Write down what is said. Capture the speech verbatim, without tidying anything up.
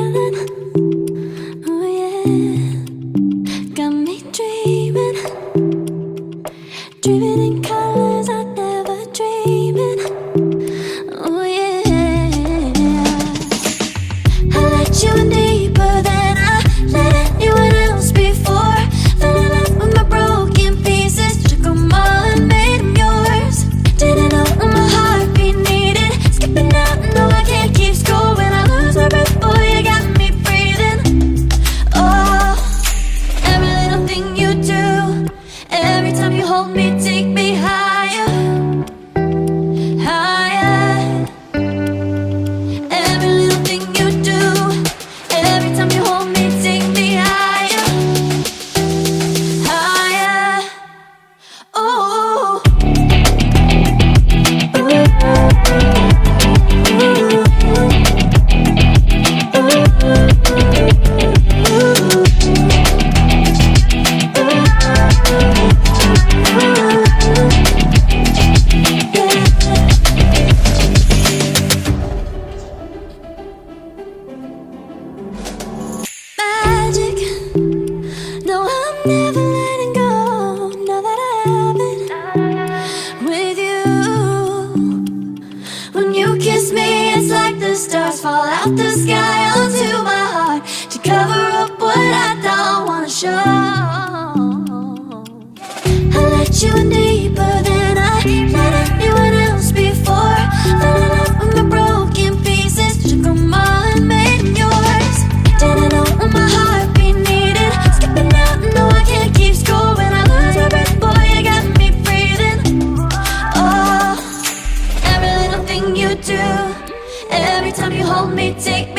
Stars fall out the sky onto my heart to cover up what I don't wanna show. I let you in deeper than I let anyone else before. Fell in love with my broken pieces, took them all and made them yours. Didn't know what my heartbeat needed, skipping out, no I can't keep score. When I lose my breath, boy, you got me breathing. Oh, every little thing you do, every time you hold me, take me